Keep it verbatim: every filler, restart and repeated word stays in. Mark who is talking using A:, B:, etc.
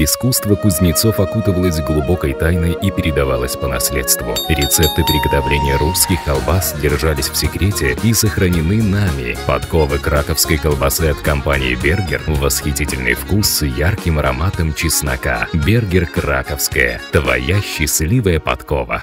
A: Искусство кузнецов окутывалось глубокой тайной и передавалось по наследству. Рецепты приготовления русских колбас держались в секрете и сохранены нами. Подковы краковской колбасы от компании «Бергер» — восхитительный вкус с ярким ароматом чеснока. «Бергер» краковская. Твоя счастливая подкова.